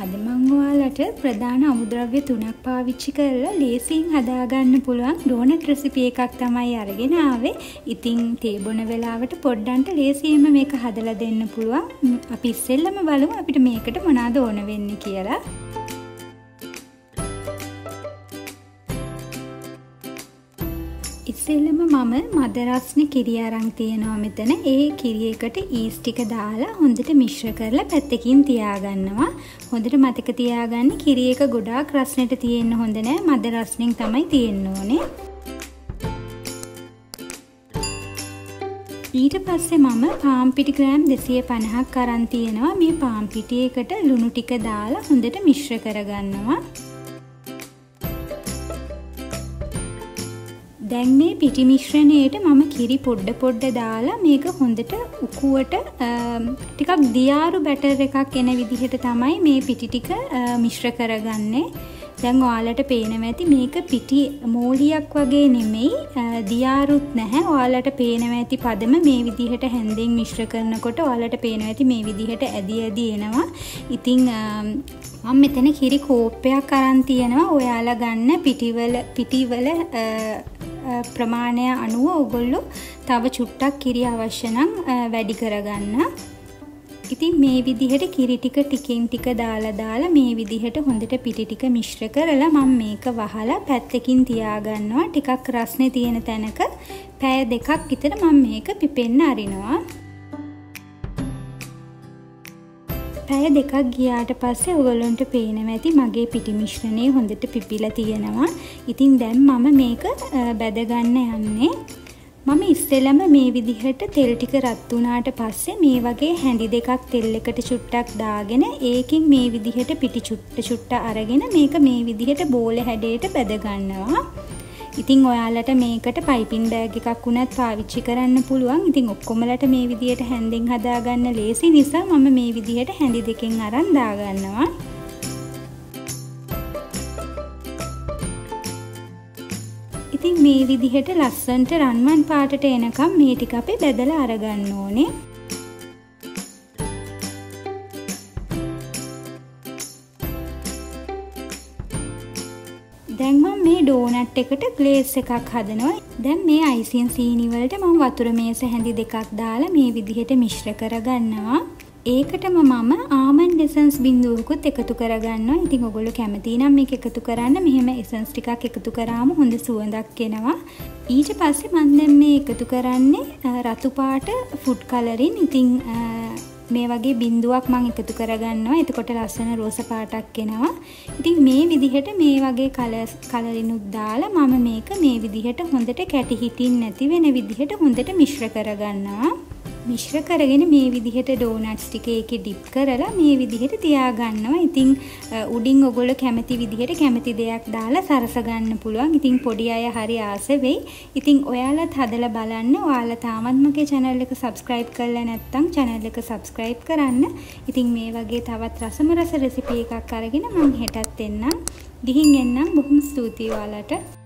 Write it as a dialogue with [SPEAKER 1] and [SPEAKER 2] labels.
[SPEAKER 1] අද මම ඔයාලට ප්‍රධාන අමුද්‍රව්‍ය 3ක් පාවිච්චි කරලා ලේසියෙන් හදාගන්න පුළුවන් ඩෝනට් රෙසිපි එකක් තමයි අරගෙන ආවේ. ඉතින් තේ බොන වෙලාවට පොඩ්ඩන්ට ලේසියෙන්ම මේක හදලා දෙන්න පුළුවන්. අපි ඉස්සෙල්ලම බලමු අපිට මේකට මොනවද ඕන වෙන්නේ කියලා. ඉස්සෙල්ලම මම මද රස්නේ කිරි අරන් තියනවා මෙතන. ඒ කිරි එකට ඊස් ටික දාලා හොඳට මිශ්‍ර කරලා පැත්තකින් තියාගන්නවා. හොඳට මතක තියාගන්න කිරි එක ගොඩාක් රස්නෙට තියෙන්න හොඳ නෑ. මද රස්නෙන් තමයි තියෙන්න ඕනේ. ඊට පස්සේ මම පාන් පිටි ග්‍රෑම් 250ක් අරන් තියනවා. මේ පාන් පිටියකට ලුණු ටික දාලා හොඳට මිශ්‍ර කරගන්නවා. දැන් මේ පිටි මිශ්‍රණයට මම කිරි පොඩ දාලා මේක හොඳට උකුවට ටිකක් දියාරු බැටර් එකක් එන විදිහට තමයි මේ පිටි ටික මිශ්‍ර කරගන්නේ. දැන් ඔයාලට පේනවා ඇති මේක පිටි මෝලියක් වගේ නෙමෙයි, දියාරුත් නැහැ. ඔයාලට පේනවා ඇති පදම මේ විදිහට හැන්දෙන් මිශ්‍ර කරනකොට ඔයාලට පේනවා ඇති මේ විදිහට ඇදි එනවා. ඉතින් මම මෙතන කිරි කෝප්පයක් අරන් තියනවා. ඔයාලා ගන්න පිටිවල ප්‍රමාණය අනුව ඔයගොල්ලෝ තව චුට්ටක් කිරි අවශ්‍ය නම් වැඩි කරගන්න. ඉතින් මේ විදිහට කිරි ටික ටිකෙන් ටික දාලා මේ විදිහට හොඳට පිටි ටික මිශ්‍ර කරලා මම මේක වහලා පැත්තකින් තියාගන්නවා. ටිකක් රස්නේ තියෙන තැනක පැය 2ක් විතර මම මේක පිපෙන්න අරිනවා. පැය 2ක් ගියාට පස්සේ ඔයගොල්ලන්ට පේනවා ඇති මගේ පිටි මිශ්‍රණය හොඳට පිපිලා තියෙනවා. ඉතින් දැන් මම මේක බැද ගන්න යන්නේ. මම ඉස්සෙල්ලම මේ විදිහට තෙල් ටික රත් වුණාට පස්සේ මේ වගේ හැඳි දෙකක් තෙල් එකට චුට්ටක් දාගෙන ඒකෙන් මේ විදිහට පිටි චුට්ට අරගෙන මේක මේ විදිහට බෝල හැඩයට බැද ගන්නවා. ඉතින් ඔයාලට මේකට පයිපින් බෑග් එකක් උනත් පාවිච්චි කරන්න පුළුවන්. ඉතින් ඔක්කොමලට මේ විදිහට හැන්දෙන් හදාගන්න ලේසි නිසා මම මේ විදිහට හැඳි දෙකෙන් අරන් දාගන්නවා. ඉතින් මේ විදිහට ලස්සන්ට රන්වන් පාටට එනකම් මේ ටික අපි බෙදලා අරගන්න ඕනේ. දැන් මම මේ ඩෝනට් එකට ග්ලේස් එකක් හදනවා. දැන් මේ අයිසින් සීනි වලට මම වතුර මේස හැඳි දෙකක් දාලා මේ විදිහට මිශ්‍ර කරගන්නවා. ඒකටම මම ආමන්ඩ් එසන්ස් බිඳුවකුත් එකතු කරගන්නවා. ඉතින් ඔයගොල්ලෝ කැමති නම් මේක එකතු කරන්න. මෙහෙම එසන්ස් ටිකක් එකතු කරාම හොඳ සුවඳක් එනවා. ඊට පස්සේ මම දැන් මේ එකතු කරන්නේ රතු පාට ෆුඩ් කලරින්. ඉතින් මේ වගේ බිඳුවක් මම එකතු කරගන්නවා. එතකොට ලස්සන රෝස පාටක් එනවා. ඉතින් මේ විදිහට මේ වගේ කලරිනුත් දාලා මම මේක මේ විදිහට හොඳට කැටි හිටින් නැති වෙන විදිහට හොඳට මිශ්‍ර කරගන්නවා. මිශ්‍ර කරගෙන මේ විදිහට ඩෝනට්ස් ටික ඒකේ ඩිප් කරලා මේ විදිහට තියාගන්නවා. ඉතින් උඩින් ඔයගොල්ලෝ කැමති විදිහට කැමති දෙයක් දාලා සරස ගන්න පුළුවන්. ඉතින් පොඩි අය හරි ආස වෙයි. ඉතින් ඔයාලත් හදලා බලන්න. ඔයාලා තාමත් මගේ channel එක subscribe කරලා නැත්නම් channel එක subscribe කරන්න. ඉතින් මේ වගේ තවත් රස රෙසිපි එකක් අරගෙන මම හෙටත් එන්නම්. ගිහින් එන්නම්. බොහොම ස්තුතියි ඔයාලට.